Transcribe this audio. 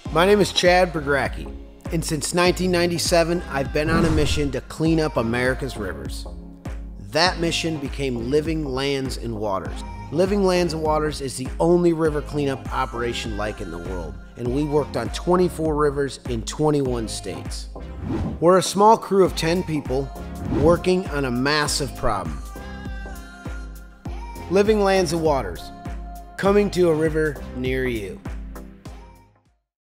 My name is Chad Pregracke, and since 1997, I've been on a mission to clean up America's rivers. That mission became Living Lands and Waters. Living Lands and Waters is the only river cleanup operation like in the world, and we worked on 24 rivers in 21 states. We're a small crew of 10 people working on a massive problem. Living Lands and Waters, coming to a river near you.